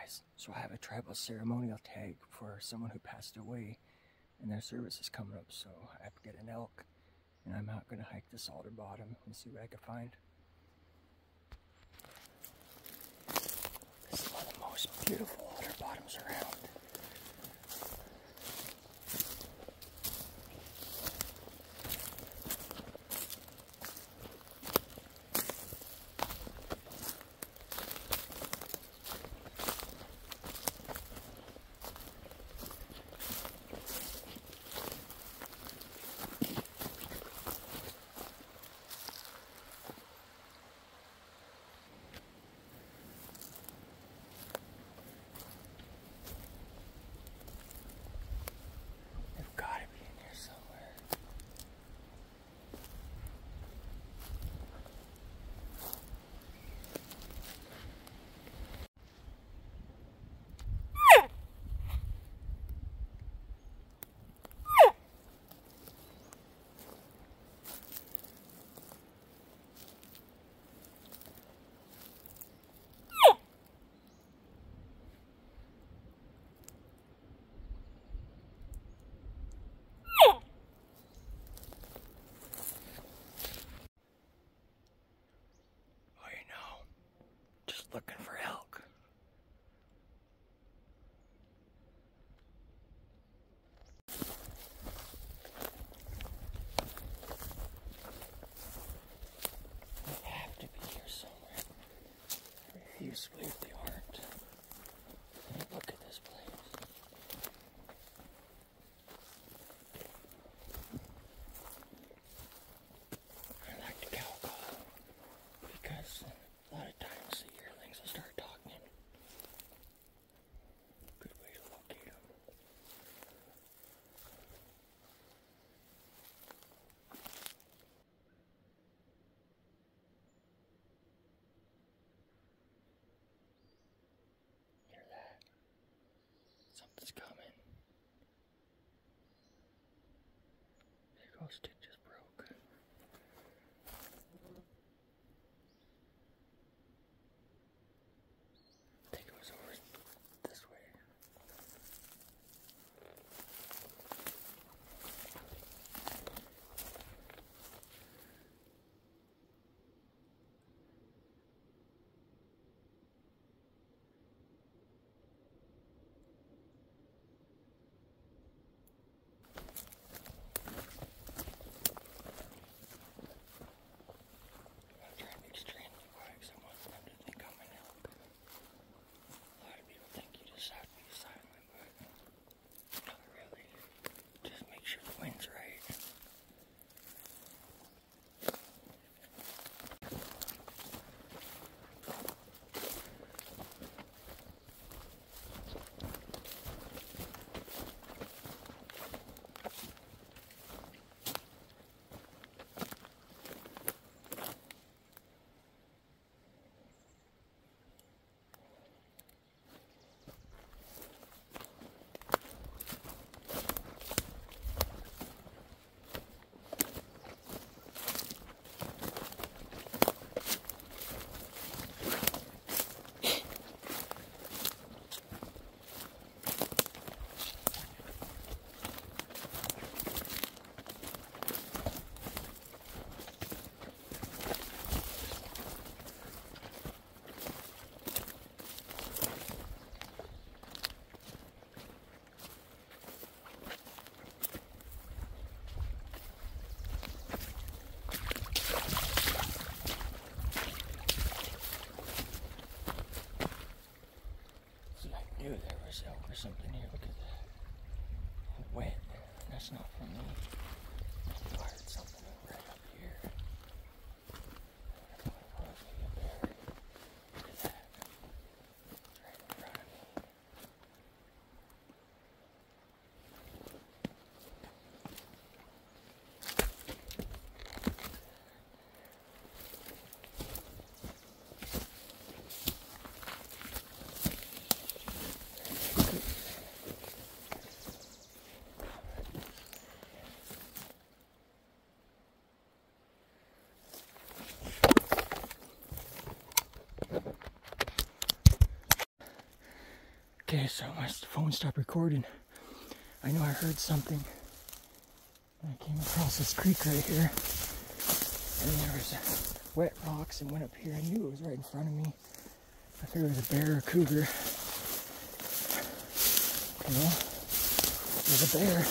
guys, so I have a tribal ceremonial tag for someone who passed away, and their service is coming up, so I have to get an elk, and I'm out going to hike this altar bottom and see what I can find. This is one of the most beautiful altar bottoms around. Looking for elk. They have to be here somewhere. I refuse to believe they aren't. Hey, look at this place. I like the cow call because a lot of times the yearlings will start talking. Good way to locate them. Hear that? Something's coming. There goes stick just broke. I think it was over this way. I'm trying to be extremely quiet because I want them to think I'm an elk. A lot of people think you just have to be silent, but not really. Just make sure the wind's right. Knew there was elk or something here. Look at that. Wet. That's not from me. I heard something right up here. I don't know what it was. Maybe a bear. Look at that. It's right in front of me. Okay, so my phone stopped recording. I know I heard something. I came across this creek right here. And there was wet rocks and went up here. I knew it was right in front of me. I figured it was a bear or a cougar. Well, there's a bear.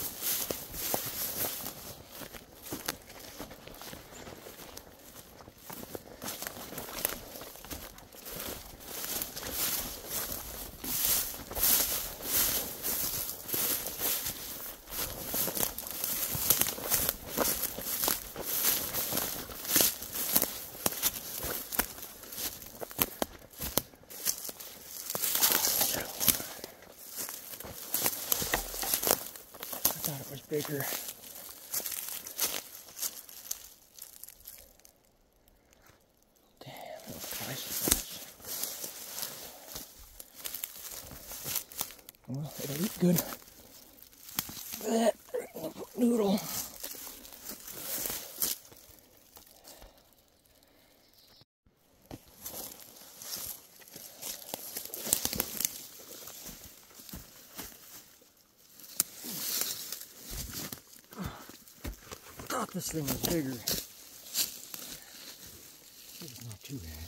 I thought it was bigger. Damn, that was twice as much. Well, it'll eat good. That noodle. I thought this thing was bigger. It's not too bad.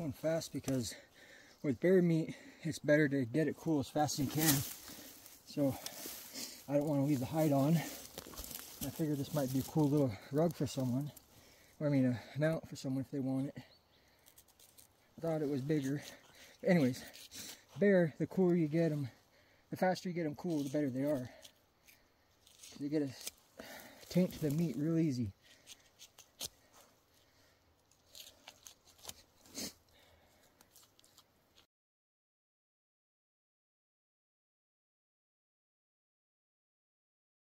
going fast because with bear meat, it's better to get it cool as fast as you can. So I don't want to leave the hide on. I figured this might be a cool little rug for someone. Or I mean a mount for someone if they want it. I thought it was bigger. But anyways, bear, the cooler you get them, the faster you get them cool, the better they are. They get a taint to the meat real easy.